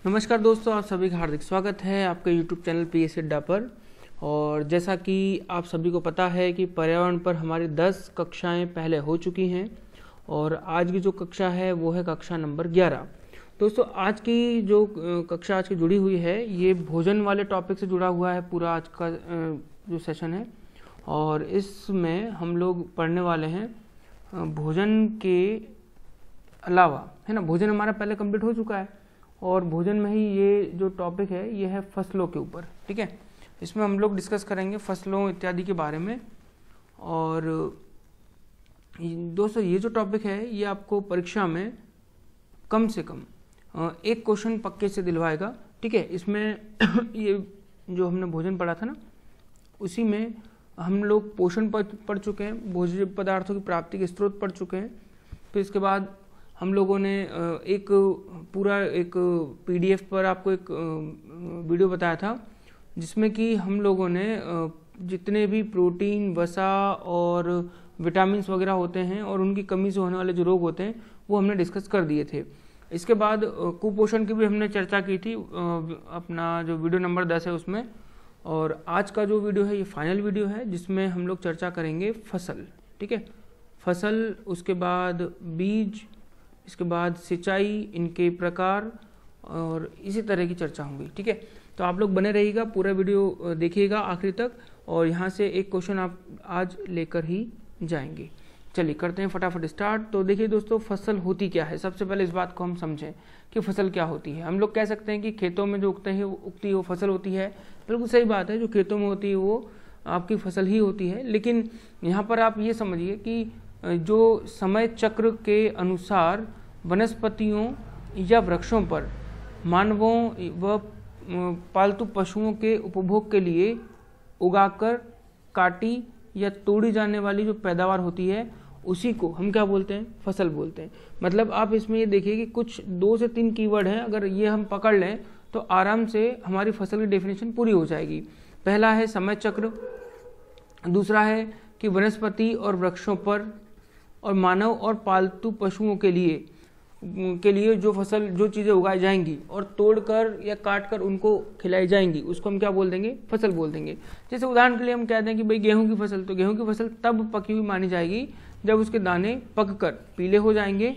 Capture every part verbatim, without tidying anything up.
नमस्कार दोस्तों, आप सभी का हार्दिक स्वागत है आपके YouTube channel P S C अड्डा पर। और जैसा कि आप सभी को पता है कि पर्यावरण पर हमारी दस कक्षाएं पहले हो चुकी हैं और आज की जो कक्षा है वो है कक्षा नंबर ग्यारह। दोस्तों, आज की जो कक्षा आज की जुड़ी हुई है ये भोजन वाले टॉपिक से जुड़ा हुआ है पूरा आज का जो सेशन है। और इसमें हम लोग पढ़ने वाले हैं भोजन के अलावा, है ना। भोजन हमारा पहले कंप्लीट हो चुका है और भोजन में ही ये जो टॉपिक है ये है फसलों के ऊपर, ठीक है। इसमें हम लोग डिस्कस करेंगे फसलों इत्यादि के बारे में। और दोस्तों, ये जो टॉपिक है ये आपको परीक्षा में कम से कम एक क्वेश्चन पक्के से दिलवाएगा, ठीक है। इसमें ये जो हमने भोजन पढ़ा था ना, उसी में हम लोग पोषण पढ़ चुके हैं, भोज्य पदार्थों की प्राप्ति के स्रोत पढ़ चुके हैं। फिर इसके बाद हम लोगों ने एक पूरा एक पीडीएफ पर आपको एक वीडियो बताया था जिसमें कि हम लोगों ने जितने भी प्रोटीन, वसा और विटामिन्स वगैरह होते हैं और उनकी कमी से होने वाले जो रोग होते हैं वो हमने डिस्कस कर दिए थे। इसके बाद कुपोषण की भी हमने चर्चा की थी, अपना जो वीडियो नंबर दस है उसमें। और आज का जो वीडियो है ये फाइनल वीडियो है जिसमें हम लोग चर्चा करेंगे फसल, ठीक है। फसल, उसके बाद बीज, इसके बाद सिंचाई, इनके प्रकार और इसी तरह की चर्चा होंगी, ठीक है। तो आप लोग बने रहिएगा, पूरा वीडियो देखिएगा आखिरी तक और यहाँ से एक क्वेश्चन आप आज लेकर ही जाएंगे। चलिए करते हैं फटाफट स्टार्ट। तो देखिए दोस्तों, फसल होती क्या है। सबसे पहले इस बात को हम समझें कि फसल क्या होती है। हम लोग कह सकते हैं कि खेतों में जो उगते हैं उगती है वो फसल होती है। बिल्कुल सही बात है, जो खेतों में होती है वो आपकी फसल ही होती है। लेकिन यहाँ पर आप ये समझिए कि जो समय चक्र के अनुसार वनस्पतियों या वृक्षों पर मानवों व पालतू पशुओं के उपभोग के लिए उगाकर काटी या तोड़ी जाने वाली जो पैदावार होती है उसी को हम क्या बोलते हैं, फसल बोलते हैं। मतलब आप इसमें ये देखिए कि कुछ दो से तीन कीवर्ड हैं, अगर ये हम पकड़ लें तो आराम से हमारी फसल की डेफिनेशन पूरी हो जाएगी। पहला है समय चक्र, दूसरा है कि वनस्पति और वृक्षों पर और मानव और पालतू पशुओं के लिए के लिए जो फसल जो चीज़ें उगाई जाएंगी और तोड़कर या काटकर उनको खिलाई जाएंगी उसको हम क्या बोल देंगे, फसल बोल देंगे। जैसे उदाहरण के लिए हम कहते हैं कि भाई गेहूं की फसल, तो गेहूं की फसल तब पकी हुई मानी जाएगी जब उसके दाने पककर पीले हो जाएंगे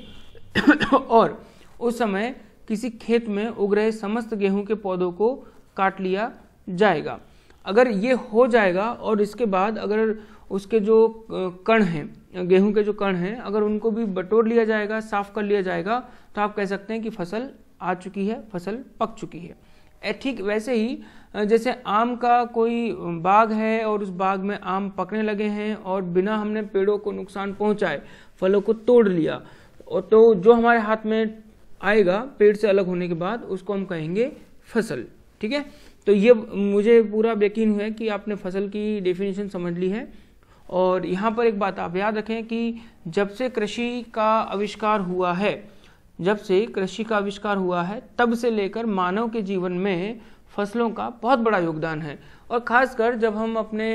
और उस समय किसी खेत में उग रहे समस्त गेहूं के पौधों को काट लिया जाएगा। अगर ये हो जाएगा और इसके बाद अगर उसके जो कण हैं, गेहूं के जो कण हैं, अगर उनको भी बटोर लिया जाएगा, साफ कर लिया जाएगा, तो आप कह सकते हैं कि फसल आ चुकी है, फसल पक चुकी है। ठीक वैसे ही जैसे आम का कोई बाग है और उस बाग में आम पकने लगे हैं और बिना हमने पेड़ों को नुकसान पहुंचाए फलों को तोड़ लिया, और तो जो हमारे हाथ में आएगा पेड़ से अलग होने के बाद उसको हम कहेंगे फसल, ठीक है। तो ये मुझे पूरा यकीन है कि आपने फसल की डेफिनेशन समझ ली है। और यहाँ पर एक बात आप याद रखें कि जब से कृषि का आविष्कार हुआ है जब से कृषि का आविष्कार हुआ है तब से लेकर मानव के जीवन में फसलों का बहुत बड़ा योगदान है। और ख़ासकर जब हम अपने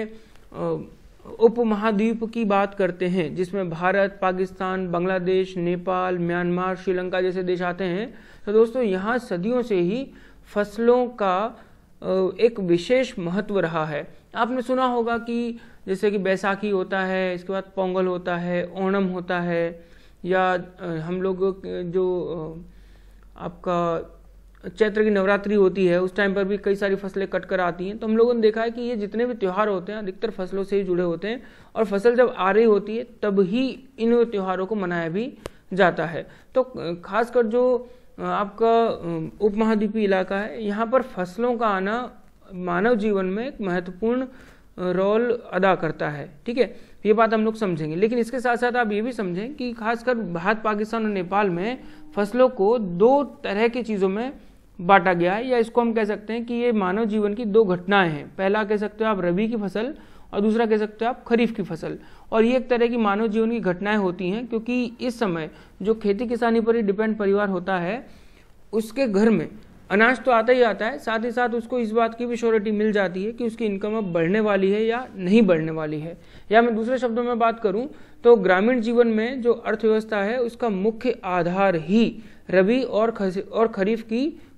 उपमहाद्वीप की बात करते हैं जिसमें भारत, पाकिस्तान, बांग्लादेश, नेपाल, म्यांमार, श्रीलंका जैसे देश आते हैं, तो दोस्तों यहाँ सदियों से ही फसलों का एक विशेष महत्व रहा है। आपने सुना होगा कि जैसे कि बैसाखी होता है, इसके बाद पोंगल होता है, ओणम होता है, या हम लोग जो आपका चैत्र की नवरात्रि होती है उस टाइम पर भी कई सारी फसलें कट कर आती हैं। तो हम लोगों ने देखा है कि ये जितने भी त्यौहार होते हैं अधिकतर फसलों से ही जुड़े होते हैं और फसल जब आ रही होती है तब ही इन त्योहारों को मनाया भी जाता है। तो खासकर जो आपका उपमहाद्वीपीय इलाका है यहाँ पर फसलों का आना मानव जीवन में एक महत्वपूर्ण रोल अदा करता है, ठीक है। ये बात हम लोग समझेंगे। लेकिन इसके साथ साथ आप ये भी समझें कि खासकर भारत, पाकिस्तान और नेपाल में फसलों को दो तरह की चीज़ों में बांटा गया है, या इसको हम कह सकते हैं कि ये मानव जीवन की दो घटनाएं हैं। पहला कह सकते हो आप रबी की फसल और दूसरा कह सकते हो आप खरीफ की फसल। और ये एक तरह की मानव जीवन की घटनाएं होती हैं क्योंकि इस समय जो खेती किसानी पर ही डिपेंड परिवार होता है उसके घर में अनाज तो आता ही आता है, साथ ही साथ उसको इस बात की भी श्योरिटी मिल जाती है कि उसकी इनकम अब बढ़ने वाली है या नहीं बढ़ने वाली है। या मैं दूसरे शब्दों में बात करूं तो ग्रामीण जीवन में जो अर्थव्यवस्था है उसका मुख्य आधार ही रबी और और खरीफ की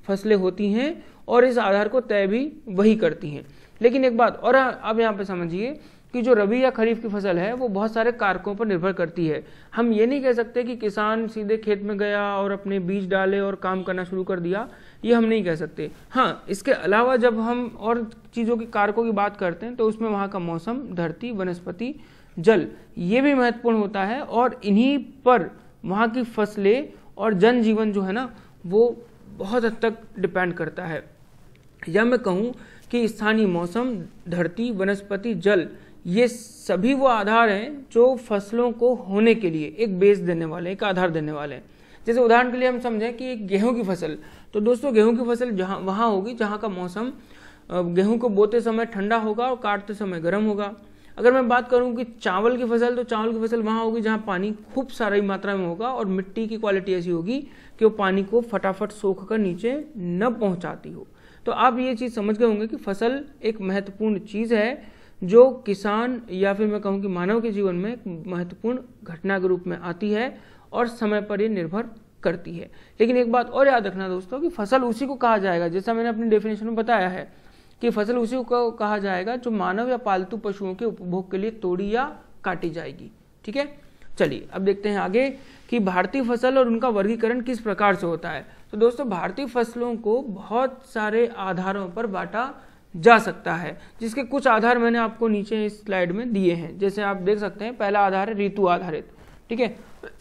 फसलें होती हैं और इस आधार को तय भी वही करती हैं। लेकिन एक बात और अब यहाँ पे समझिए कि जो रबी या खरीफ की फसल है वो बहुत सारे कारकों पर निर्भर करती है। हम ये नहीं कह सकते कि किसान सीधे खेत में गया और अपने बीज डाले और काम करना शुरू कर दिया, ये हम नहीं कह सकते। हाँ, इसके अलावा जब हम और चीज़ों की कारकों की बात करते हैं तो उसमें वहाँ का मौसम, धरती, वनस्पति, जल, ये भी महत्वपूर्ण होता है और इन्हीं पर वहाँ की फसलें और जनजीवन जो है ना वो बहुत हद तक डिपेंड करता है। या मैं कहूँ कि स्थानीय मौसम, धरती, वनस्पति, जल, ये सभी वो आधार हैं जो फसलों को होने के लिए एक बेस देने वाले, एक आधार देने वाले हैं। जैसे उदाहरण के लिए हम समझें कि गेहूं की फसल, तो दोस्तों गेहूं की फसल जहाँ वहाँ होगी जहाँ का मौसम गेहूं को बोते समय ठंडा होगा और काटते समय गर्म होगा। अगर मैं बात करूं कि चावल की फसल, तो चावल की फसल वहाँ होगी जहाँ पानी खूब सारी मात्रा में होगा और मिट्टी की क्वालिटी ऐसी होगी कि वो पानी को फटाफट सोख कर नीचे न पहुँचाती हो। तो आप ये चीज़ समझ गए होंगे कि फसल एक महत्वपूर्ण चीज़ है जो किसान या फिर मैं कहूँ कि मानव के जीवन में एक महत्वपूर्ण घटना के रूप में आती है और समय पर ये निर्भर करती है। लेकिन एक बात और याद रखना दोस्तों कि फसल उसी को कहा जाएगा, जैसा मैंने अपनी डेफिनेशन में बताया है कि फसल उसी को कहा जाएगा जो मानव या पालतू पशुओं के उपभोग के लिए तोड़ी या काटी जाएगी। ठीक है, चलिए अब देखते हैं आगे कि भारतीय फसल और उनका वर्गीकरण किस प्रकार से होता है। तो दोस्तों भारतीय फसलों को बहुत सारे आधारों पर बांटा जा सकता है, जिसके कुछ आधार मैंने आपको नीचे इस स्लाइड में दिए हैं। जैसे आप देख सकते हैं, पहला आधार है ऋतु आधारित। ठीक है,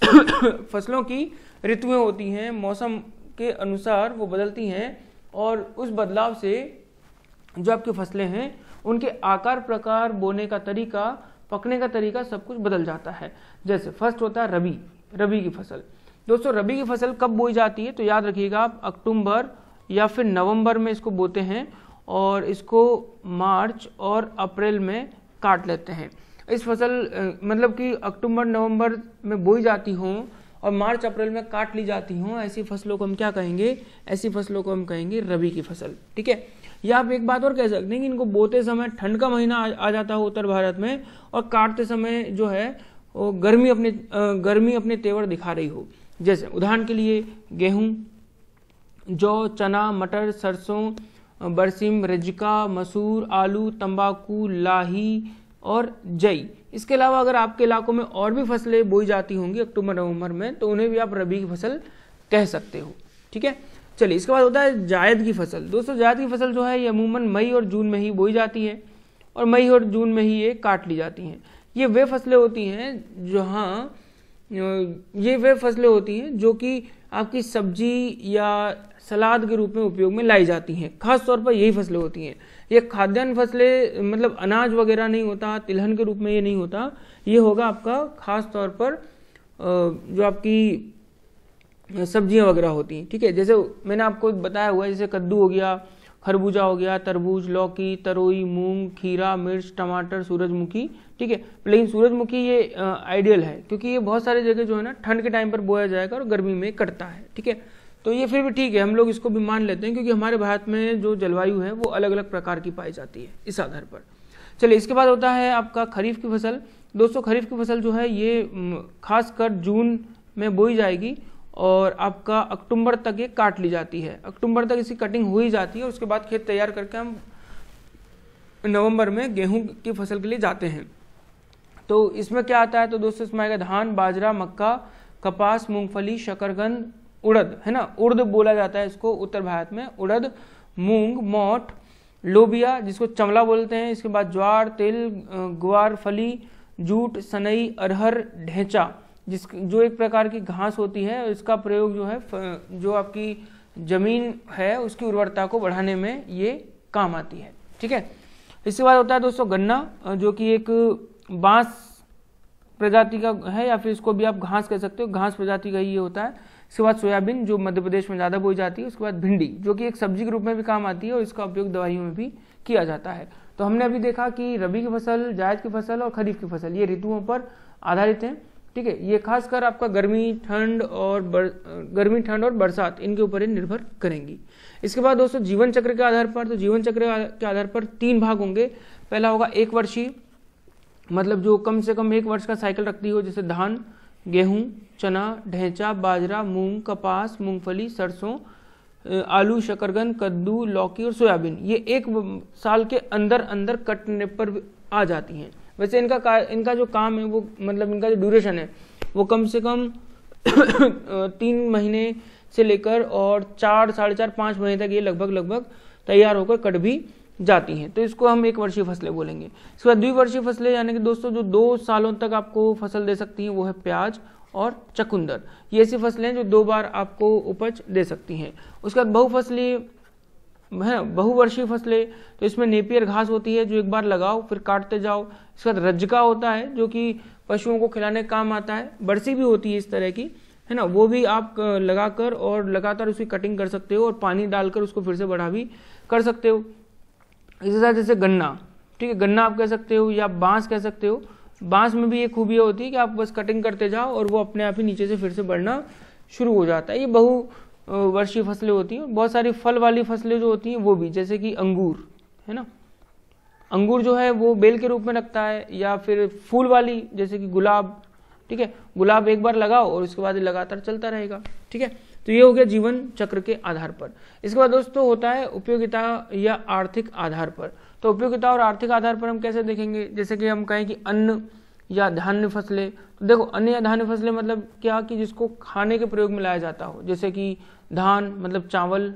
फसलों की ऋतुएं होती हैं, मौसम के अनुसार वो बदलती हैं और उस बदलाव से जो आपकी फसलें हैं उनके आकार, प्रकार, बोने का तरीका, पकने का तरीका सब कुछ बदल जाता है। जैसे फर्स्ट होता है रबी, रबी की फसल। दोस्तों रबी की फसल कब बोई जाती है, तो याद रखिएगा आप अक्टूबर या फिर नवंबर में इसको बोते हैं और इसको मार्च और अप्रैल में काट लेते हैं। इस फसल मतलब कि अक्टूबर नवंबर में बोई जाती हों और मार्च अप्रैल में काट ली जाती हों, ऐसी फसलों को हम क्या कहेंगे, ऐसी फसलों को हम कहेंगे रबी की फसल। ठीक है, या आप एक बात और कह सकते हैं कि इनको बोते समय ठंड का महीना आ जाता हो उत्तर भारत में और काटते समय जो है वो गर्मी अपने गर्मी अपने तेवर दिखा रही हो। जैसे उदाहरण के लिए गेहूँ, जौ, चना, मटर, सरसों, बरसिम, रजिका, मसूर, आलू, तंबाकू, लाही और जई। इसके अलावा अगर आपके इलाकों में और भी फसलें बोई जाती होंगी अक्टूबर नवंबर में, तो उन्हें भी आप रबी की फसल कह सकते हो। ठीक है, चलिए इसके बाद होता है जायद की फसल। दोस्तों जायद की फसल जो है ये अमूमन मई और जून में ही बोई जाती है और मई और जून में ही ये काट ली जाती हैं। ये वे फसलें होती हैं जहाँ ये वे फसलें होती हैं जो कि आपकी सब्जी या सलाद के रूप में उपयोग में लाई जाती हैं। खास तौर पर यही फसलें होती हैं। ये खाद्यान्न फसलें मतलब अनाज वगैरह नहीं होता, तिलहन के रूप में ये नहीं होता। ये होगा आपका खास तौर पर जो आपकी सब्जियां वगैरह होती हैं। ठीक है, जैसे मैंने आपको बताया हुआ है, जैसे कद्दू हो गया, खरबूजा हो गया, तरबूज, लौकी, तरोई, मूंग, खीरा, मिर्च, टमाटर, सूरजमुखी। ठीक है, लेकिन सूरजमुखी ये आइडियल है क्योंकि ये बहुत सारी जगह जो है ना ठंड के टाइम पर बोया जाएगा और गर्मी में कटता है। ठीक है, तो ये फिर भी ठीक है, हम लोग इसको भी मान लेते हैं क्योंकि हमारे भारत में जो जलवायु है वो अलग अलग प्रकार की पाई जाती है इस आधार पर। चलिए इसके बाद होता है आपका खरीफ की फसल। दोस्तों खरीफ की फसल जो है ये खासकर जून में बोई जाएगी और आपका अक्टूबर तक ये काट ली जाती है। अक्टूबर तक इसकी कटिंग हो ही जाती है और उसके बाद खेत तैयार करके हम नवंबर में गेहूं की फसल के लिए जाते हैं। तो इसमें क्या आता है, तो दोस्तों इसमें आएगा धान, बाजरा, मक्का, कपास, मूंगफली, शकरकंद, उड़द, है ना, उड़द बोला जाता है इसको उत्तर भारत में, उड़द, मूंग, मोठ, लोबिया जिसको चमला बोलते हैं, इसके बाद ज्वार, तिल, ग्वार फली, जूट, सनई, अरहर, ढेंचा जिस जो एक प्रकार की घास होती है। इसका प्रयोग जो है जो आपकी जमीन है उसकी उर्वरता को बढ़ाने में ये काम आती है। ठीक है, इसके बाद होता है दोस्तों गन्ना, जो कि एक बांस प्रजाति का है या फिर इसको भी आप घास कह सकते हो, घास प्रजाति का ये होता है। इसके बाद सोयाबीन जो मध्य प्रदेश में ज़्यादा बोई जाती है। उसके बाद भिंडी जो कि एक सब्जी के रूप में भी काम आती है और इसका उपयोग दवाइयों में भी किया जाता है। तो हमने अभी देखा कि रबी की फसल, जायद की फसल और खरीफ की फसल ये ऋतुओं पर आधारित हैं। ठीक है, ये खासकर आपका गर्मी, ठंड और गर्मी, ठंड और बरसात इनके ऊपर ही निर्भर करेंगी। इसके बाद दोस्तों जीवन चक्र के आधार पर, तो जीवन चक्र के आधार पर तीन भाग होंगे। पहला होगा एक वर्षीय, मतलब जो कम से कम एक वर्ष का साइकिल रखती हो, जैसे धान, गेहूं, चना, ढेंचा, बाजरा, मूंग, कपास, मूंगफली, सरसों, आलू, शकरकंद, कद्दू, लौकी और सोयाबीन ये एक साल के अंदर अंदर कटने पर आ जाती हैं। वैसे इनका का, इनका जो काम है वो मतलब इनका जो ड्यूरेशन है वो कम से कम तीन महीने से लेकर और चार साढ़े चार पाँच महीने तक ये लगभग लगभग तैयार होकर कट भी जाती हैं। तो इसको हम एक वर्षीय फसलें बोलेंगे। इसके बाद द्विवर्षीय फसलें यानी कि दोस्तों जो दो सालों तक आपको फसल दे सकती हैं वो है प्याज और चुकंदर। ये ऐसी फसलें हैं जो दो बार आपको उपज दे सकती हैं। उसके बाद बहुफसलीय है बहुवर्षीय फसलें, तो इसमें नेपियर घास होती है जो एक बार लगाओ फिर काटते जाओ। इसके बाद रज्जिका होता है जो कि पशुओं को खिलाने काम आता है। बरसी भी होती है इस तरह की, है ना, वो भी आप लगाकर और लगातार उसकी कटिंग कर सकते हो और पानी डालकर उसको फिर से बढ़ा भी कर सकते हो। इसी तरह जैसे गन्ना, ठीक है, गन्ना आप कह सकते हो या बांस कह सकते हो। बांस में भी ये खूबियाँ होती है कि आप बस कटिंग करते जाओ और वो अपने आप ही नीचे से फिर से बढ़ना शुरू हो जाता है। ये बहु वर्षीय फसलें होती हैं। बहुत सारी फल वाली फसलें जो होती हैं वो भी, जैसे कि अंगूर, है ना, अंगूर जो है वो बेल के रूप में लगता है, या फिर फूल वाली जैसे कि गुलाब, ठीक है, गुलाब एक बार लगाओ और उसके बाद लगातार चलता रहेगा, ठीक है। तो ये हो गया जीवन चक्र के आधार पर। इसके बाद दोस्तों होता है उपयोगिता या आर्थिक आधार पर। तो उपयोगिता और आर्थिक आधार पर हम कैसे देखेंगे, जैसे कि हम कहें कि अन्न या धान्य फसलें। तो देखो अन्न या धान्य फसलें मतलब क्या कि जिसको खाने के प्रयोग में लाया जाता हो, जैसे कि धान मतलब चावल,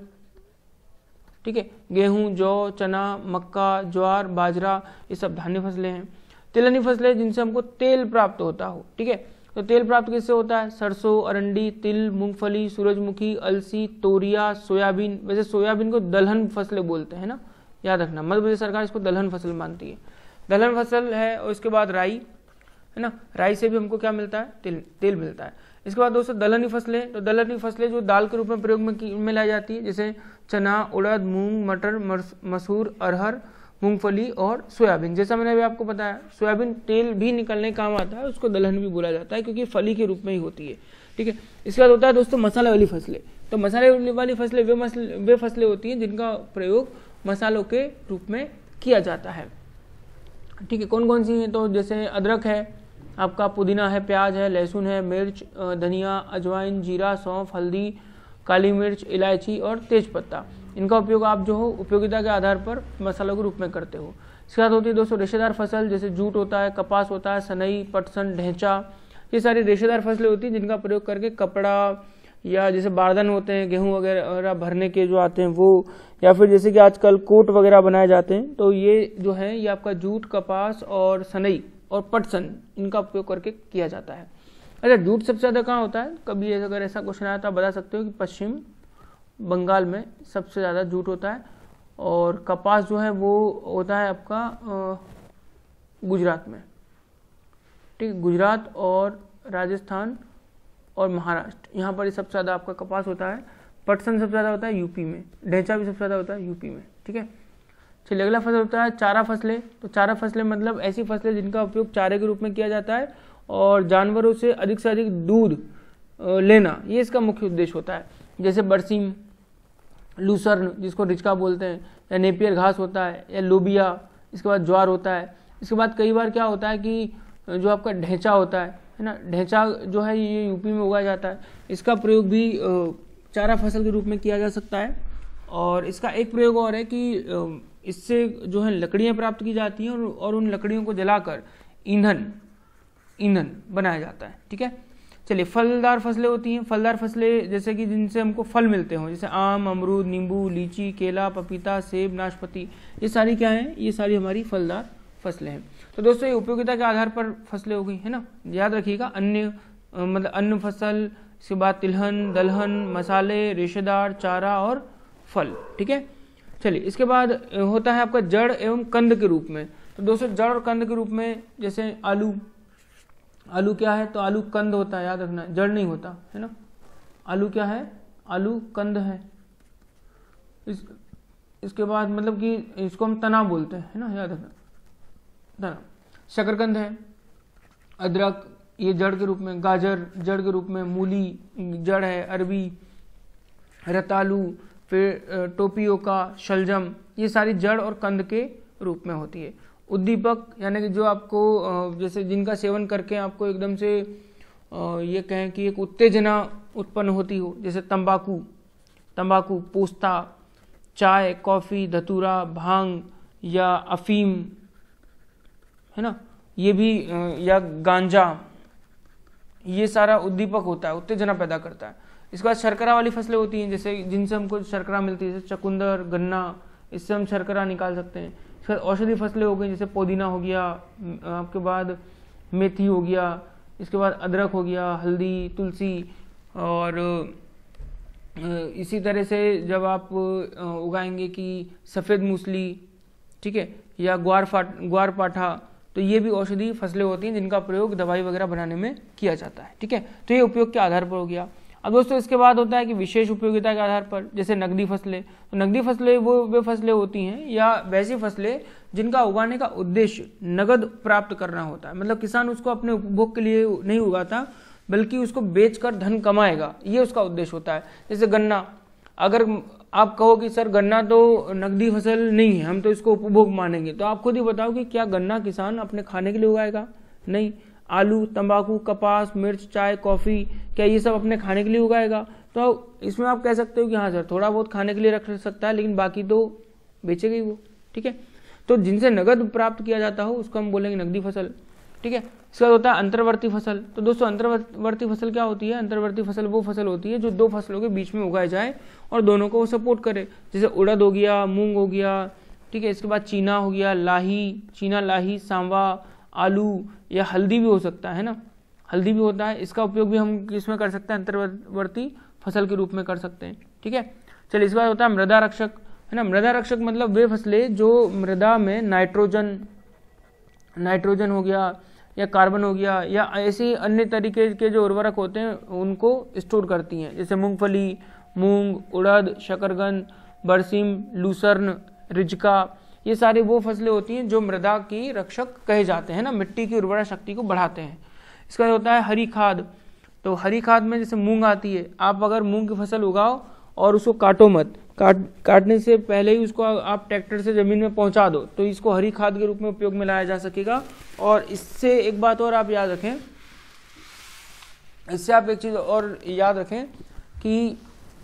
ठीक है, गेहूं, जौ, चना, मक्का, ज्वार, बाजरा, ये सब धान्य फसलें हैं। तिलहनी फसलें जिनसे हमको तेल प्राप्त होता हो, ठीक है। तो तेल प्राप्त किससे होता है, सरसों, अरंडी, तिल, मूंगफली, सूरजमुखी, अलसी, तोरिया, सोयाबीन। वैसे सोयाबीन को दलहन फसलें बोलते हैं ना, याद रखना, मध्य प्रदेश सरकार इसको दलहन फसल मानती है। दलहन फसल है। और इसके बाद राई, है ना, राई से भी हमको क्या मिलता है, तेल तेल मिलता है। इसके बाद दोस्तों दलहनी फसलें। तो दलहनी फसलें जो दाल के रूप में प्रयोग में, में लाई जाती है, जैसे चना, उड़द, मूंग, मटर, मसूर, अरहर, मूंगफली और सोयाबीन। जैसा मैंने अभी आपको बताया, सोयाबीन तेल भी निकलने काम आता है, उसको दलहन भी बोला जाता है क्योंकि फली के रूप में ही होती है, ठीक है। इसके बाद होता है दोस्तों मसाला वाली फसलें। तो मसाले वाली फसलें वे मसले वे फसलें होती हैं जिनका प्रयोग मसालों के रूप में किया जाता है, ठीक है। कौन कौन सी हैं, तो जैसे अदरक है आपका, पुदीना है, प्याज है, लहसुन है, मिर्च, धनिया, अजवाइन, जीरा, सौंफ, हल्दी, काली मिर्च, इलायची और तेजपत्ता। इनका उपयोग आप जो हो उपयोगिता के आधार पर मसालों के रूप में करते हो। इसके साथ होती है दोस्तों रेशेदार फसल, जैसे जूट होता है, कपास होता है, सनई, पटसन, ढेंचा। ये सारी रेशेदार फसलें होती हैं जिनका प्रयोग करके कपड़ा या जैसे बारदान होते हैं गेहूं वगैरह भरने के जो आते हैं वो, या फिर जैसे कि आजकल कोट वगैरह बनाए जाते हैं। तो ये जो है ये आपका जूट, कपास और सनई और पटसन, इनका उपयोग करके किया जाता है। अच्छा, जूट सबसे ज़्यादा कहाँ होता है, कभी अगर ऐसा क्वेश्चन आया तो आप बता सकते हो कि पश्चिम बंगाल में सबसे ज़्यादा जूट होता है। और कपास जो है वो होता है आपका गुजरात में, ठीक है, गुजरात और राजस्थान और महाराष्ट्र, यहाँ पर सबसे ज़्यादा आपका कपास होता है। पटसन सबसे ज़्यादा होता है यूपी में, ढेंचा भी सबसे ज़्यादा होता है यूपी में, ठीक है। चलिए अगला फसल होता है चारा फसलें। तो चारा फसलें मतलब ऐसी फसलें जिनका उपयोग चारे के रूप में किया जाता है और जानवरों से अधिक से अधिक दूध लेना, ये इसका मुख्य उद्देश्य होता है। जैसे बरसीम, लूसर्न जिसको रिचका बोलते हैं, या नेपियर घास होता है, या लोबिया, इसके बाद ज्वार होता है। इसके बाद कई बार क्या होता है कि जो आपका ढेंचा होता है है ना, ढेंचा जो है ये यूपी में उगाया जाता है। इसका प्रयोग भी चारा फसल के रूप में किया जा सकता है। और इसका एक प्रयोग और है कि इससे जो है लकड़ियाँ प्राप्त की जाती हैं और, और उन लकड़ियों को जलाकर ईंधन ईंधन बनाया जाता है, ठीक है। चलिए फलदार फसलें होती हैं। फलदार फसलें जैसे कि जिनसे हमको फल मिलते हों, जैसे आम, अमरूद, नींबू, लीची, केला, पपीता, सेब, नाशपाती, ये सारी क्या हैं, ये सारी हमारी फलदार फसलें हैं। तो दोस्तों ये उपयोगिता के आधार पर फसलें हो गई, है ना, याद रखिएगा। अन्य मतलब अन्न फसल, इसके बाद तिलहन, दलहन, मसाले, रेशेदार, चारा और फल, ठीक है। चलिए इसके बाद होता है आपका जड़ एवं कंद के रूप में। तो दोस्तों जड़ और कंद के रूप में जैसे आलू, आलू क्या है, तो आलू कंद होता है, याद रखना, जड़ नहीं होता, है ना। आलू क्या है, आलू कंद है। इस इसके बाद मतलब कि इसको हम तना बोलते हैं, है ना, याद रखना, तना। शकरकंद है, अदरक ये जड़ के रूप में, गाजर जड़ के रूप में, मूली जड़ है, अरबी, रतालू, फिर टोपियोका, शलजम, ये सारी जड़ और कंद के रूप में होती है। उद्दीपक यानी कि जो आपको जैसे जिनका सेवन करके आपको एकदम से ये कहें कि एक उत्तेजना उत्पन्न होती हो, जैसे तंबाकू, तंबाकू, पोस्ता, चाय, कॉफ़ी, धतूरा, भांग या अफीम, है ना, ये भी, या गांजा, ये सारा उद्दीपक होता है, उत्तेजना पैदा करता है। इसके बाद शर्करा वाली फसलें होती हैं, जैसे जिनसे हमको शर्करा मिलती है, जैसे चकुंदर, गन्ना, इससे हम शर्करा निकाल सकते हैं। इसके बाद औषधि फसलें हो गई, जैसे पुदीना हो गया, आपके बाद मेथी हो गया, इसके बाद अदरक हो गया, हल्दी, तुलसी, और इसी तरह से जब आप उगाएंगे कि सफ़ेद मूसली, ठीक है, या ग्वार फाट ग्वार पाठा, तो ये भी औषधि फसलें होती हैं जिनका प्रयोग दवाई वगैरह बनाने में किया जाता है, ठीक है। तो ये उपयोग के आधार पर हो गया। अब दोस्तों इसके बाद होता है कि विशेष उपयोगिता के आधार पर, जैसे नकदी फसलें। तो नकदी फसलें वो वे फसलें होती हैं या वैसी फसलें जिनका उगाने का उद्देश्य नगद प्राप्त करना होता है, मतलब किसान उसको अपने उपभोग के लिए नहीं उगाता बल्कि उसको बेचकर धन कमाएगा, ये उसका उद्देश्य होता है। जैसे गन्ना, अगर आप कहो कि सर गन्ना तो नकदी फसल नहीं है, हम तो इसको उपभोग मानेंगे, तो आप खुद ही बताओ कि क्या गन्ना किसान अपने खाने के लिए उगाएगा? नहीं। आलू, तंबाकू, कपास, मिर्च, चाय, कॉफ़ी, क्या ये सब अपने खाने के लिए उगाएगा? तो इसमें आप कह सकते हो कि हाँ सर, थोड़ा बहुत खाने के लिए रख सकता है, लेकिन बाकी तो बेचेगा ही वो, ठीक है। तो जिनसे नगद प्राप्त किया जाता हो उसको हम बोलेंगे नकदी फसल, ठीक है। इसके बाद होता है अंतर्वर्ती फसल। तो दोस्तों अंतर्वर्ती फसल क्या होती है? अंतर्वर्ती फसल वो फसल होती है जो दो फसलों के बीच में उगाए जाए और दोनों को वो सपोर्ट करे, जैसे उड़द हो गया, मूंग हो गया, ठीक है। इसके बाद चीना हो गया, लाही, चीना लाही, सांवा, आलू, या हल्दी भी हो सकता है ना, हल्दी भी होता है। इसका उपयोग भी हम किसमें कर सकते हैं? अंतर्वर्ती फसल के रूप में कर सकते हैं, ठीक है। चलिए इसके बाद होता है मृदा रक्षक, है ना। मृदा रक्षक मतलब वे फसलें जो मृदा में नाइट्रोजन नाइट्रोजन हो गया या कार्बन हो गया या ऐसे अन्य तरीके के जो उर्वरक होते हैं उनको स्टोर करती हैं, जैसे मूंगफली, मूंग, उड़द, शकरकंद, बरसीम, लूसर्न, रिजका, ये सारी वो फसलें होती हैं जो मृदा की रक्षक कहे जाते हैं ना, मिट्टी की उर्वरा शक्ति को बढ़ाते हैं। इसका होता है हरी खाद। तो हरी खाद में जैसे मूंग आती है, आप अगर मूंग की फसल उगाओ और उसको काटो मत, काट काटने से पहले ही उसको आप ट्रैक्टर से ज़मीन में पहुंचा दो, तो इसको हरी खाद के रूप में उपयोग में लाया जा सकेगा। और इससे एक बात और आप याद रखें, इससे आप एक चीज़ और याद रखें कि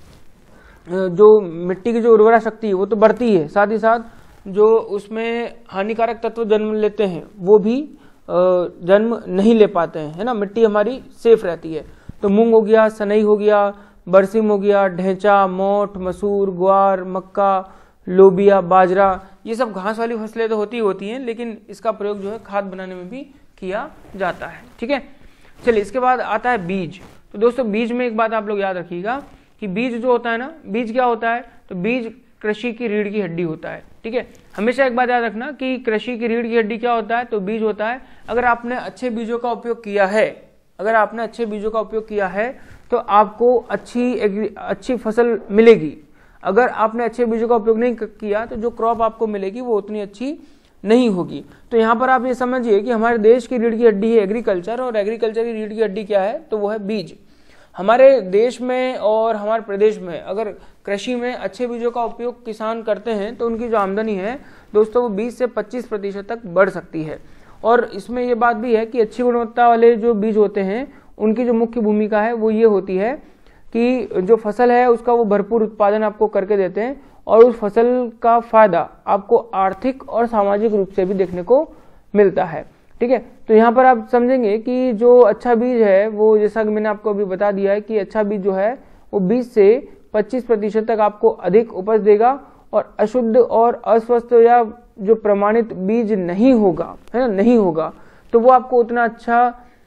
जो मिट्टी की जो उर्वरा शक्ति है वो तो बढ़ती है, साथ ही साथ जो उसमें हानिकारक तत्व जन्म लेते हैं वो भी जन्म नहीं ले पाते हैं, है ना, मिट्टी हमारी सेफ रहती है। तो मूंग हो गया, सनई हो गया, बरसीम हो गया, ढेंचा, मोठ, मसूर, ग्वार, मक्का, लोबिया, बाजरा, ये सब घास वाली फसलें तो होती होती हैं, लेकिन इसका प्रयोग जो है खाद बनाने में भी किया जाता है, ठीक है। चलिए इसके बाद आता है बीज। तो दोस्तों बीज में एक बात आप लोग याद रखिएगा कि बीज जो होता है ना, बीज क्या होता है? तो बीज कृषि की रीढ़ की हड्डी होता है, ठीक है। हमेशा एक बात याद रखना कि कृषि की रीढ़ की हड्डी क्या होता है? तो बीज होता है। अगर आपने अच्छे बीजों का उपयोग किया है अगर आपने अच्छे बीजों का उपयोग किया है तो आपको अच्छी अच्छी फसल मिलेगी। अगर आपने अच्छे बीजों का उपयोग नहीं किया तो जो क्रॉप आपको मिलेगी वो उतनी अच्छी नहीं होगी। तो यहाँ पर आप ये समझिए कि हमारे देश की रीढ़ की हड्डी है एग्रीकल्चर, और एग्रीकल्चर की रीढ़ की हड्डी क्या है? तो वो है बीज। हमारे देश में और हमारे प्रदेश में अगर कृषि में अच्छे बीजों का उपयोग किसान करते हैं तो उनकी जो आमदनी है दोस्तों वो बीस से पच्चीस प्रतिशत तक बढ़ सकती है। और इसमें ये बात भी है कि अच्छी गुणवत्ता वाले जो बीज होते हैं उनकी जो मुख्य भूमिका है वो ये होती है कि जो फसल है उसका वो भरपूर उत्पादन आपको करके देते हैं और उस फसल का फायदा आपको आर्थिक और सामाजिक रूप से भी देखने को मिलता है, ठीक है। तो यहाँ पर आप समझेंगे कि जो अच्छा बीज है वो, जैसा कि मैंने आपको अभी बता दिया है कि अच्छा बीज जो है वो बीस से पच्चीस प्रतिशत तक आपको अधिक उपज देगा, और अशुद्ध और अस्वस्थ या जो प्रमाणित बीज नहीं होगा, है ना, नहीं होगा तो वो आपको उतना अच्छा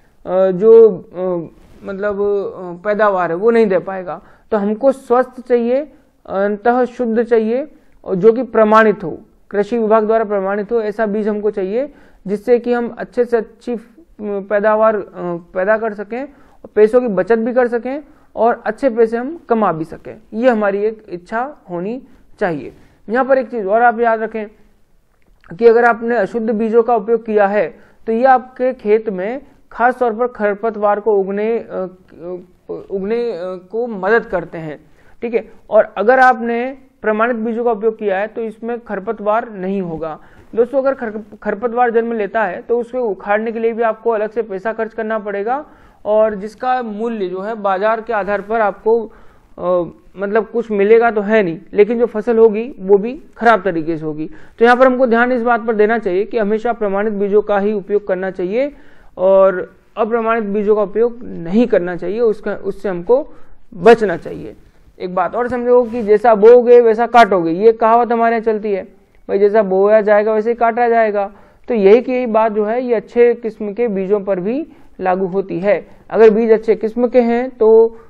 जो मतलब पैदावार है वो नहीं दे पाएगा। तो हमको स्वस्थ चाहिए, अंतः शुद्ध चाहिए, और जो कि प्रमाणित हो, कृषि विभाग द्वारा प्रमाणित हो, ऐसा बीज हमको चाहिए जिससे कि हम अच्छे से अच्छी पैदावार पैदा कर सकें, पैसों की बचत भी कर सकें और अच्छे पैसे हम कमा भी सकें। ये हमारी एक इच्छा होनी चाहिए। यहाँ पर एक चीज़ और आप याद रखें कि अगर आपने अशुद्ध बीजों का उपयोग किया है तो ये आपके खेत में खास तौर पर खरपतवार को उगने उगने को मदद करते हैं, ठीक है। और अगर आपने प्रमाणित बीजों का उपयोग किया है तो इसमें खरपतवार नहीं होगा। दोस्तों अगर खरपतवार जन्म लेता है तो उसको उखाड़ने के लिए भी आपको अलग से पैसा खर्च करना पड़ेगा, और जिसका मूल्य जो है बाजार के आधार पर आपको मतलब कुछ मिलेगा तो है नहीं, लेकिन जो फसल होगी वो भी खराब तरीके से होगी। तो यहाँ पर हमको ध्यान इस बात पर देना चाहिए कि हमेशा प्रमाणित बीजों का ही उपयोग करना चाहिए और अप्रमाणित बीजों का उपयोग नहीं करना चाहिए, उसका उससे हमको बचना चाहिए। एक बात और समझो कि जैसा बोओगे वैसा काटोगे, ये कहावत हमारे यहाँ चलती है भाई, जैसा बोया जाएगा वैसे ही काटा जाएगा। तो यही की यही बात जो है ये अच्छे किस्म के बीजों पर भी लागू होती है। अगर बीज अच्छे किस्म के हैं तो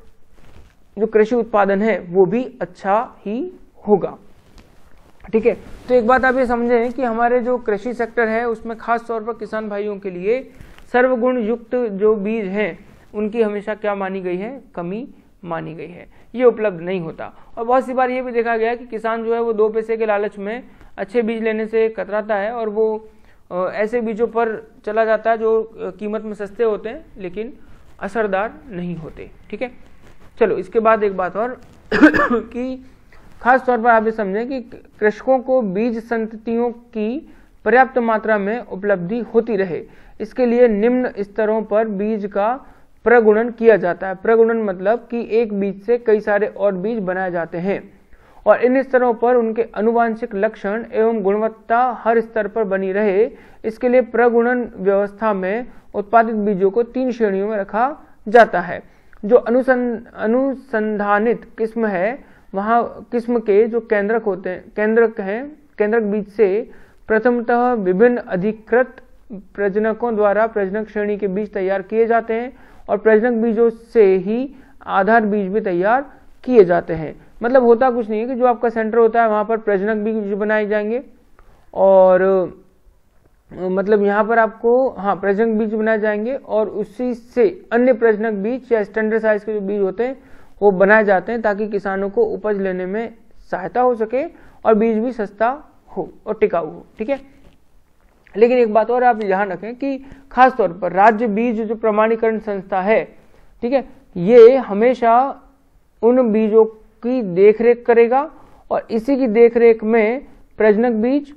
जो कृषि उत्पादन है वो भी अच्छा ही होगा। ठीक है, तो एक बात आप ये समझें कि हमारे जो कृषि सेक्टर है उसमें खास तौर पर किसान भाइयों के लिए सर्वगुण युक्त जो बीज हैं उनकी हमेशा क्या मानी गई है, कमी मानी गई है, ये उपलब्ध नहीं होता। और बहुत सी बार ये भी देखा गया कि किसान जो है वो दो पैसे के लालच में अच्छे बीज लेने से कतराता है और वो ऐसे बीजों पर चला जाता है जो कीमत में सस्ते होते हैं लेकिन असरदार नहीं होते। ठीक है, चलो इसके बाद एक बात और कि खास तौर पर आप ये समझें कि कृषकों को बीज संततियों की पर्याप्त मात्रा में उपलब्धि होती रहे, इसके लिए निम्न स्तरों पर बीज का प्रगुणन किया जाता है। प्रगुणन मतलब कि एक बीज से कई सारे और बीज बनाए जाते हैं और इन स्तरों पर उनके अनुवांशिक लक्षण एवं गुणवत्ता हर स्तर पर बनी रहे, इसके लिए प्रगुणन व्यवस्था में उत्पादित बीजों को तीन श्रेणियों में रखा जाता है। जो अनुसंधानित किस्म है वहाँ किस्म के जो केंद्रक होते हैं केंद्रक हैं केंद्रक बीज से प्रथमतः विभिन्न अधिकृत प्रजनकों द्वारा प्रजनक श्रेणी के बीज तैयार किए जाते हैं और प्रजनक बीजों से ही आधार बीज भी तैयार किए जाते हैं। मतलब होता कुछ नहीं है कि जो आपका सेंटर होता है वहाँ पर प्रजनक बीज बनाए जाएंगे और मतलब यहाँ पर आपको हाँ प्रजनक बीज बनाए जाएंगे और उसी से अन्य प्रजनक बीज या स्टैंडर्ड साइज के जो बीज होते हैं वो बनाए जाते हैं ताकि किसानों को उपज लेने में सहायता हो सके और बीज भी सस्ता हो और टिकाऊ हो। ठीक है, लेकिन एक बात और आप ध्यान रखें कि खास तौर पर राज्य बीज जो प्रमाणीकरण संस्था है, ठीक है, ये हमेशा उन बीजों की देखरेख करेगा और इसी की देखरेख में प्रजनक बीज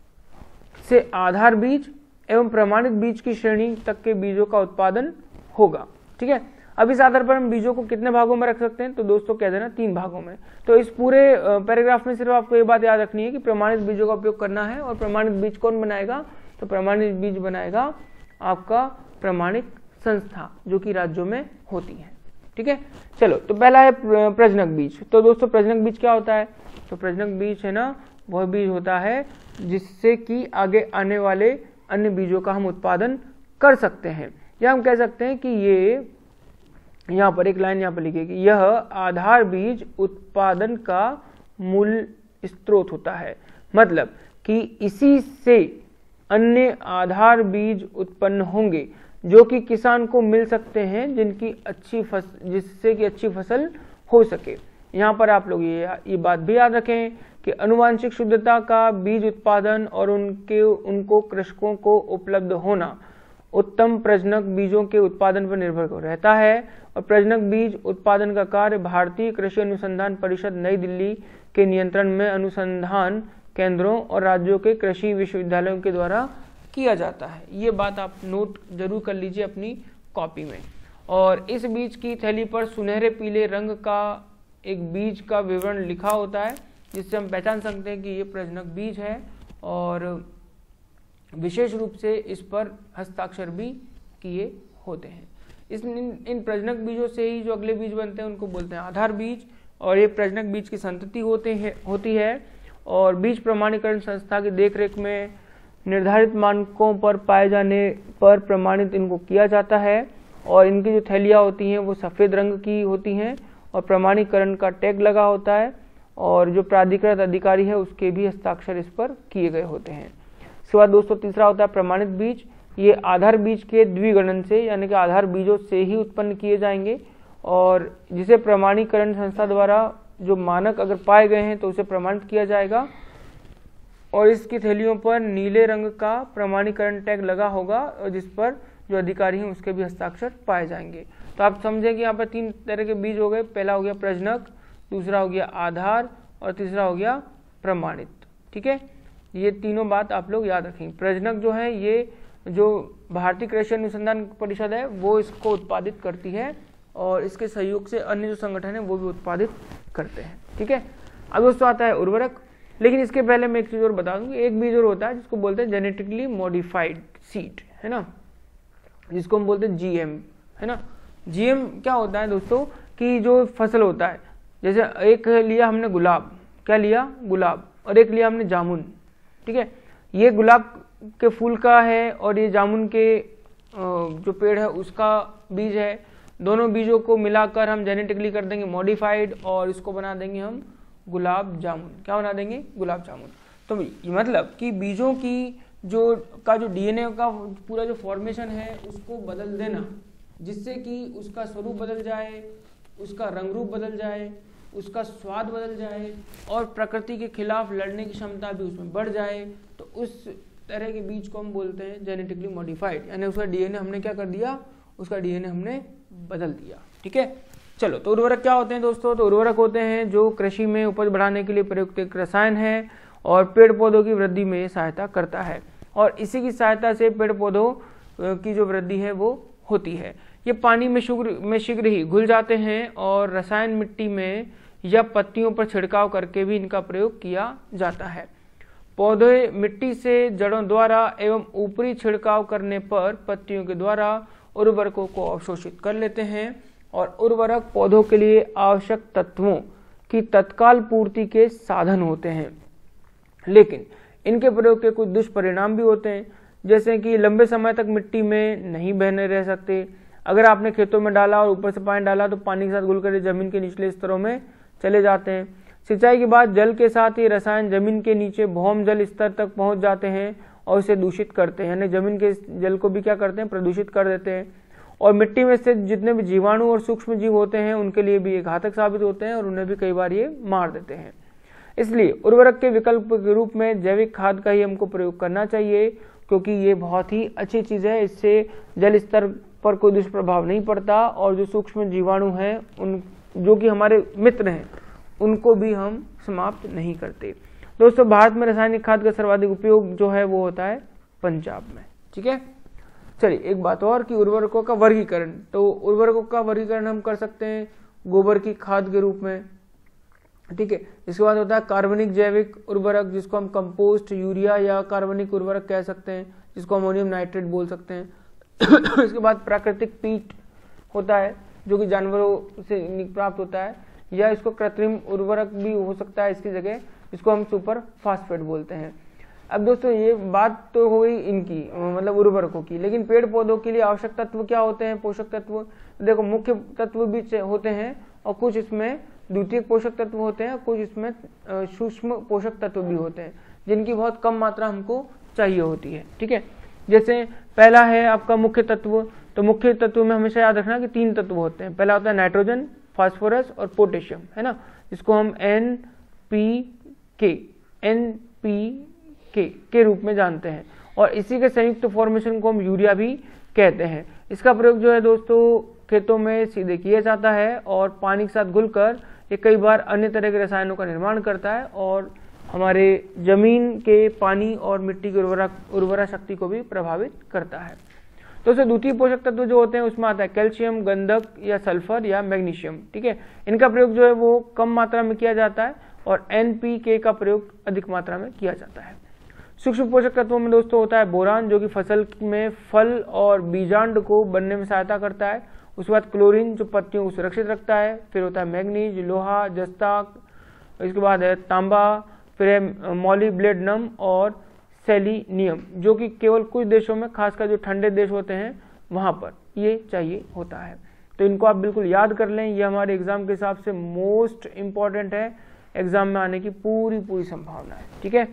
से आधार बीज एवं प्रमाणित बीज की श्रेणी तक के बीजों का उत्पादन होगा। ठीक है, अब इस आधार पर हम बीजों को कितने भागों में रख सकते हैं, तो दोस्तों कह देना तीन भागों में। तो इस पूरे पैराग्राफ में सिर्फ आपको ये बात याद रखनी है कि प्रमाणित बीजों का उपयोग करना है और प्रमाणित बीज कौन बनाएगा, तो प्रमाणित बीज बनाएगा आपका प्रमाणित संस्था जो कि राज्यों में होती है। ठीक है, चलो तो पहला है प्रजनक बीज। तो दोस्तों प्रजनक बीज क्या होता है, तो प्रजनक बीज है ना वह बीज होता है जिससे कि आगे आने वाले अन्य बीजों का हम उत्पादन कर सकते हैं, या हम कह सकते हैं कि ये यहाँ पर एक लाइन यहाँ पर लिखिए कि यह आधार बीज उत्पादन का मूल स्रोत होता है। मतलब कि इसी से अन्य आधार बीज उत्पन्न होंगे जो कि किसान को मिल सकते हैं, जिनकी अच्छी फसल जिससे कि अच्छी फसल हो सके। यहाँ पर आप लोग ये ये बात भी याद रखें कि अनुवांशिक शुद्धता का बीज उत्पादन और उनके उनको कृषकों को उपलब्ध होना उत्तम प्रजनक बीजों के उत्पादन पर निर्भर रहता है और प्रजनक बीज उत्पादन का कार्य भारतीय कृषि अनुसंधान परिषद नई दिल्ली के नियंत्रण में अनुसंधान केंद्रों और राज्यों के कृषि विश्वविद्यालयों के द्वारा किया जाता है। ये बात आप नोट जरूर कर लीजिए अपनी कॉपी में। और इस बीज की थैली पर सुनहरे पीले रंग का एक बीज का विवरण लिखा होता है जिससे हम पहचान सकते हैं कि ये प्रजनक बीज है और विशेष रूप से इस पर हस्ताक्षर भी किए होते हैं। इस इन, इन प्रजनक बीजों से ही जो अगले बीज बनते हैं उनको बोलते हैं आधार बीज और ये प्रजनक बीज की संतति होते हैं होती है और बीज प्रमाणीकरण संस्था की देखरेख में निर्धारित मानकों पर पाए जाने पर प्रमाणित इनको किया जाता है और इनकी जो थैलियाँ होती हैं वो सफ़ेद रंग की होती हैं और प्रमाणीकरण का टैग लगा होता है और जो प्राधिकृत अधिकारी है उसके भी हस्ताक्षर इस पर किए गए होते हैं। इसके बाद दोस्तों तीसरा होता है प्रमाणित बीज। ये आधार बीज के द्विगणन से यानी कि आधार बीजों से ही उत्पन्न किए जाएंगे और जिसे प्रमाणीकरण संस्था द्वारा जो मानक अगर पाए गए हैं तो उसे प्रमाणित किया जाएगा और इसकी थैलियों पर नीले रंग का प्रमाणीकरण टैग लगा होगा और जिस पर जो अधिकारी हैं उसके भी हस्ताक्षर पाए जाएंगे। तो आप समझें कि यहाँ पर तीन तरह के बीज हो गए, पहला हो गया प्रजनक, दूसरा हो गया आधार और तीसरा हो गया प्रमाणित। ठीक है, ये तीनों बात आप लोग याद रखेंगे। प्रजनक जो है ये जो भारतीय कृषि अनुसंधान परिषद है वो इसको उत्पादित करती है और इसके सहयोग से अन्य जो संगठन है वो भी उत्पादित करते हैं। ठीक है, अब दोस्तों आता है उर्वरक। लेकिन इसके पहले मैं एक चीज और बता दूं, एक बीज और होता है जिसको बोलते हैं जेनेटिकली मॉडिफाइड सीड, है ना, जिसको हम बोलते हैं जीएम, है ना। जीएम क्या होता है दोस्तों कि जो फसल होता है, जैसे एक लिया हमने गुलाब, क्या लिया, गुलाब, और एक लिया हमने जामुन। ठीक है, ये गुलाब के फूल का है और ये जामुन के जो पेड़ है उसका बीज है। दोनों बीजों को मिलाकर हम जेनेटिकली कर देंगे मॉडिफाइड और इसको बना देंगे हम गुलाब जामुन। क्या बना देंगे, गुलाब जामुन। तो ये मतलब कि बीजों की जो का जो डीएनए का पूरा जो फॉर्मेशन है उसको बदल देना, जिससे कि उसका स्वरूप बदल जाए, उसका रंग रूप बदल जाए, उसका स्वाद बदल जाए और प्रकृति के खिलाफ लड़ने की क्षमता भी उसमें बढ़ जाए। तो उस तरह के बीज को हम बोलते हैं जेनेटिकली मॉडिफाइड, यानी उसका डीएनए हमने क्या कर दिया, उसका डीएनए हमने बदल दिया। ठीक है, चलो तो उर्वरक क्या होते हैं दोस्तों, तो उर्वरक होते हैं जो कृषि में उपज बढ़ाने के लिए प्रयुक्त एक रसायन है और पेड़ पौधों की वृद्धि में सहायता करता है और इसी की सहायता से पेड़ पौधों की जो वृद्धि है वो होती है। ये पानी में शीघ्र में शीघ्र ही घुल जाते हैं और रसायन मिट्टी में या पत्तियों पर छिड़काव करके भी इनका प्रयोग किया जाता है। पौधे मिट्टी से जड़ों द्वारा एवं ऊपरी छिड़काव करने पर पत्तियों के द्वारा उर्वरकों को अवशोषित कर लेते हैं और उर्वरक पौधों के लिए आवश्यक तत्वों की तत्काल पूर्ति के साधन होते हैं। लेकिन इनके प्रयोग के कुछ दुष्परिणाम भी होते हैं, जैसे कि लंबे समय तक मिट्टी में नहीं बहने रह सकते। अगर आपने खेतों में डाला और ऊपर से पानी डाला तो पानी के साथ घुलकर जमीन के निचले स्तरों में चले जाते हैं। सिंचाई के बाद जल के साथ ही रसायन जमीन के नीचे भौम जल स्तर तक पहुंच जाते हैं और इसे दूषित करते हैं, यानी जमीन के जल को भी क्या करते हैं, प्रदूषित कर देते हैं। और मिट्टी में स्थित जितने भी जीवाणु और सूक्ष्म जीव होते हैं उनके लिए भी ये घातक साबित होते हैं और उन्हें भी कई बार ये मार देते हैं। इसलिए उर्वरक के विकल्प के रूप में जैविक खाद का ही हमको प्रयोग करना चाहिए, क्योंकि ये बहुत ही अच्छी चीज है। इससे जल स्तर पर कोई दुष्प्रभाव नहीं पड़ता और जो सूक्ष्म जीवाणु हैं उन जो कि हमारे मित्र हैं उनको भी हम समाप्त नहीं करते। दोस्तों भारत में रासायनिक खाद का सर्वाधिक उपयोग जो है वो होता है पंजाब में। ठीक है, चलिए एक बात और कि उर्वरकों का वर्गीकरण, तो उर्वरकों का वर्गीकरण हम कर सकते हैं गोबर की खाद के रूप में। ठीक है, इसके बाद होता है कार्बनिक जैविक उर्वरक, जिसको हम कंपोस्ट, यूरिया या कार्बनिक उर्वरक कह सकते हैं, जिसको अमोनियम नाइट्रेट बोल सकते हैं। इसके बाद प्राकृतिक पीट होता है जो कि जानवरों से प्राप्त होता है, या इसको कृत्रिम उर्वरक भी हो सकता है इसकी जगह, इसको हम सुपर फास्फेट बोलते हैं। अब दोस्तों ये बात तो हो गई इनकी मतलब उर्वरकों की, लेकिन पेड़ पौधों के लिए आवश्यक तत्व क्या होते हैं, पोषक तत्व। देखो मुख्य तत्व भी होते हैं और कुछ इसमें द्वितीयक पोषक तत्व होते हैं, कुछ इसमें सूक्ष्म पोषक तत्व भी होते हैं जिनकी बहुत कम मात्रा हमको चाहिए होती है। ठीक है, जैसे पहला है आपका मुख्य तत्व, तो मुख्य तत्व में हमेशा याद रखना कि तीन तत्व होते हैं। पहला होता है नाइट्रोजन, फास्फोरस और पोटेशियम, है ना, जिसको हम N P K N P K के रूप में जानते हैं और इसी के संयुक्त फॉर्मेशन को हम यूरिया भी कहते हैं। इसका प्रयोग जो है दोस्तों खेतों में सीधे किया जाता है और पानी के साथ घुलकर ये कई बार अन्य तरह के रसायनों का निर्माण करता है और हमारे जमीन के पानी और मिट्टी की उर्वरा उर्वरा शक्ति को भी प्रभावित करता है। तो उससे द्वितीय पोषक तत्व जो होते हैं उसमें आता है कैल्शियम, गंधक या सल्फर या मैग्नीशियम। ठीक है, इनका प्रयोग जो है वो कम मात्रा में किया जाता है और एन पी के का प्रयोग अधिक मात्रा में किया जाता है। सूक्ष्म पोषक तत्वों में दोस्तों होता है बोरान, जो कि फसल में फल और बीजांड को बनने में सहायता करता है। उसके बाद क्लोरीन, जो पत्तियों को सुरक्षित रखता है। फिर होता है मैग्नीज, लोहा, जस्ता, इसके बाद है तांबा, फिर है मॉलिब्डेनम और सेलिनियम, जो कि केवल कुछ देशों में, खासकर जो ठंडे देश होते हैं वहां पर ये चाहिए होता है। तो इनको आप बिल्कुल याद कर लें, ये हमारे एग्जाम के हिसाब से मोस्ट इंपॉर्टेंट है, एग्जाम में आने की पूरी पूरी संभावना है। ठीक है,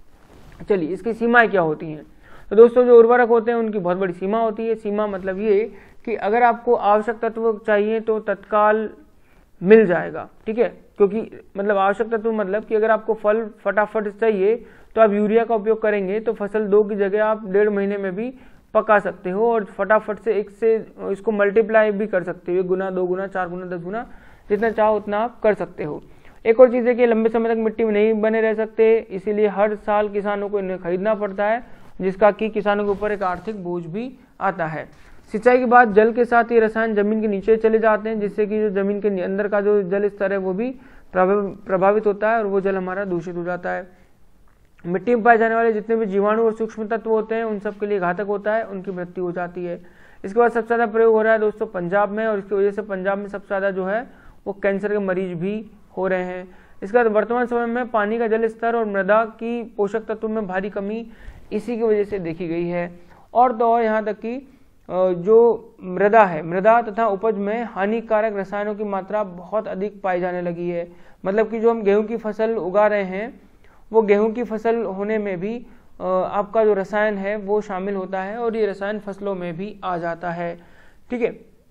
चलिए इसकी सीमाएं क्या होती हैं। तो दोस्तों जो उर्वरक होते हैं उनकी बहुत बड़ी सीमा होती है। सीमा मतलब ये कि अगर आपको आवश्यक तत्व चाहिए तो तत्काल मिल जाएगा। ठीक है, क्योंकि मतलब आवश्यक तत्व मतलब कि अगर आपको फल फटाफट चाहिए तो आप यूरिया का उपयोग करेंगे तो फसल दो की जगह आप डेढ़ महीने में भी पका सकते हो और फटाफट से एक से इसको मल्टीप्लाई भी कर सकते हो, एक गुना, दो गुना, चार गुना, दस गुना, जितना चाहो उतना आप कर सकते हो। एक और चीज़ है कि लंबे समय तक मिट्टी में नहीं बने रह सकते, इसीलिए हर साल किसानों को इन्हें खरीदना पड़ता है, जिसका कि किसानों के ऊपर एक आर्थिक बोझ भी आता है। सिंचाई के बाद जल के साथ ये रसायन जमीन के नीचे चले जाते हैं, जिससे कि जो जमीन के अंदर का जो जल स्तर है वो भी प्रभावित होता है और वो जल हमारा दूषित हो जाता है। मिट्टी में पाए जाने वाले जितने भी जीवाणु और सूक्ष्म तत्व होते हैं उन सब के लिए घातक होता है, उनकी मृत्यु हो जाती है। इसके बाद सबसे ज़्यादा प्रयोग हो रहा है दोस्तों पंजाब में, और इसकी वजह से पंजाब में सबसे ज़्यादा जो है वो कैंसर के मरीज भी हो रहे हैं। इसके बाद वर्तमान समय में पानी का जल स्तर और मृदा की पोषक तत्वों में भारी कमी इसी की वजह से देखी गई है। और तो और यहाँ तक कि जो मृदा है, मृदा तथा उपज में हानिकारक रसायनों की मात्रा बहुत अधिक पाई जाने लगी है। मतलब कि जो हम गेहूं की फसल उगा रहे हैं वो गेहूं की फसल होने में भी आपका जो रसायन है वो शामिल होता है और ये रसायन फसलों में भी आ जाता है। ठीक है,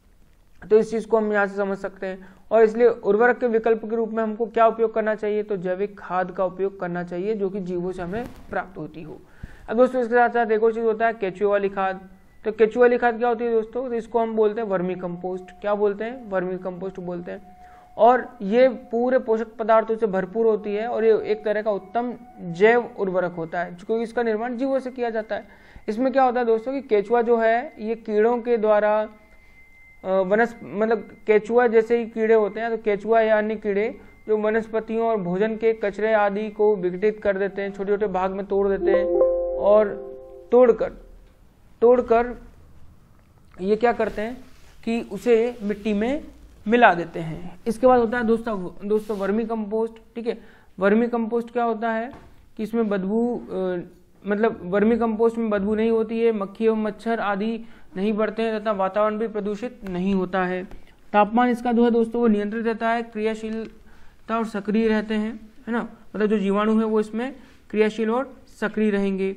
तो इस चीज़ को हम यहाँ से समझ सकते हैं। और इसलिए उर्वरक के विकल्प के रूप में हमको क्या उपयोग करना चाहिए, तो जैविक खाद का उपयोग करना चाहिए जो कि जीवों से हमें प्राप्त होती हो। अब दोस्तों इसके साथ साथ एक और चीज़ होता है केचुए वाली खाद। तो केचुए वाली खाद क्या होती है दोस्तों, तो इसको हम बोलते हैं वर्मी कंपोस्ट। क्या बोलते हैं, वर्मी कंपोस्ट बोलते हैं। और ये पूरे पोषक पदार्थों से भरपूर होती है और ये एक तरह का उत्तम जैव उर्वरक होता है क्योंकि इसका निर्माण जीवों से किया जाता है। इसमें क्या होता है दोस्तों कि केचुआ जो है ये कीड़ों के द्वारा वनस्प मतलब केचुआ जैसे ही कीड़े होते हैं, तो केचुआ या अन्य कीड़े जो वनस्पतियों और भोजन के कचरे आदि को विघटित कर देते हैं, छोटे छोटे भाग में तोड़ देते हैं और तोड़कर तोड़कर ये क्या करते हैं कि उसे मिट्टी में मिला देते हैं। इसके बाद होता है दोस्तों दोस्तों वर्मी कंपोस्ट। ठीक है, वर्मी कंपोस्ट क्या होता है कि इसमें बदबू मतलब वर्मी कंपोस्ट में बदबू नहीं होती है, मक्खी एवं मच्छर आदि नहीं बढ़ते हैं तथा वातावरण भी प्रदूषित नहीं होता है। तापमान इसका जो है दोस्तों वो नियंत्रित रहता है, क्रियाशीलता और सक्रिय रहते हैं, है ना। मतलब जो जीवाणु है वो इसमें क्रियाशील और सक्रिय रहेंगे।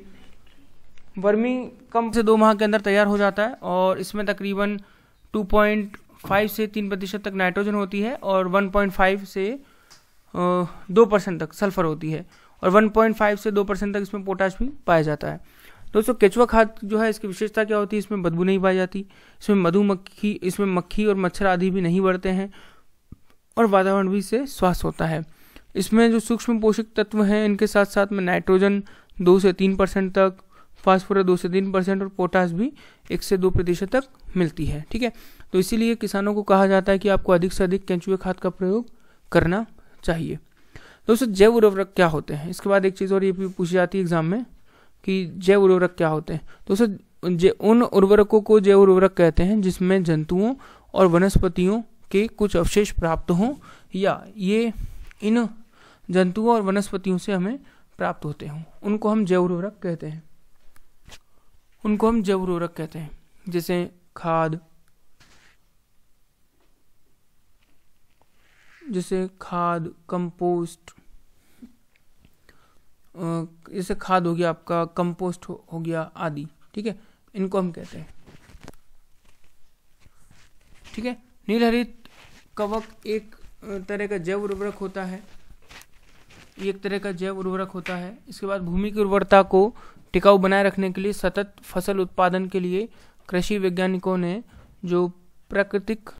वर्मी कम से दो माह के अंदर तैयार हो जाता है और इसमें तकरीबन टू पॉइंट फाइव से तीन प्रतिशत तक नाइट्रोजन होती है और वन पॉइंट फाइव से दो परसेंट तक सल्फर होती है और वन पॉइंट फाइव से दो परसेंट तक इसमें पोटाश भी पाया जाता है। दोस्तों केचुआ खाद जो है इसकी विशेषता क्या होती है, इसमें बदबू नहीं पाई जाती, इसमें मधुमक्खी इसमें मक्खी और मच्छर आदि भी नहीं बढ़ते हैं और वातावरण भी से स्वास्थ्य होता है। इसमें जो सूक्ष्म पोषक तत्व हैं इनके साथ साथ में नाइट्रोजन दो से तीन परसेंट तक, फास्फोरस दो से तीन परसेंट और पोटाश भी एक से दो प्रतिशत तक मिलती है। ठीक है, तो इसीलिए किसानों को कहा जाता है कि आपको अधिक से अधिक केंचुए खाद का प्रयोग करना चाहिए। दोस्तों जैव उर्वरक क्या होते हैं, इसके बाद एक चीज़ और ये भी पूछी जाती है एग्जाम में कि जैव उर्वरक क्या होते हैं। दोस्तों उन उर्वरकों को जैव उर्वरक कहते हैं जिसमें जंतुओं और वनस्पतियों के कुछ अवशेष प्राप्त हों या ये इन जंतुओं और वनस्पतियों से हमें प्राप्त होते हों, उनको हम जैव उर्वरक कहते हैं उनको हम जैव उर्वरक कहते हैं जैसे खाद जैसे खाद कंपोस्ट, जैसे खाद हो गया आपका, कंपोस्ट हो, हो गया आदि। ठीक है, इनको हम कहते हैं। ठीक है, नीलहरित कवक एक तरह का जैव उर्वरक होता है, एक तरह का जैव उर्वरक होता है। इसके बाद भूमि की उर्वरता को टिकाऊ बनाए रखने के लिए सतत फसल उत्पादन के लिए कृषि वैज्ञानिकों ने जो प्राकृतिक